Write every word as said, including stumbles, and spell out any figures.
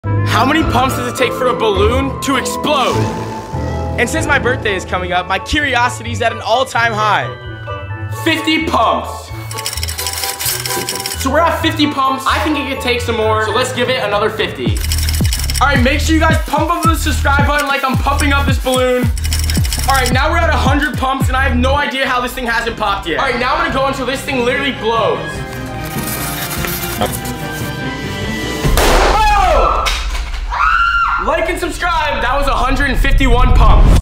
How many pumps does it take for a balloon to explode? And since my birthday is coming up, my curiosity is at an all-time high. fifty pumps. So we're at fifty pumps. I think it could take some more, so let's give it another fifty. All right, make sure you guys pump up the subscribe button like I'm pumping up this balloon. All right, now we're at one hundred pumps, and I have no idea how this thing hasn't popped yet. All right, now I'm gonna go until this thing literally blows. Oh! Like and subscribe. That was one hundred fifty-one pumps.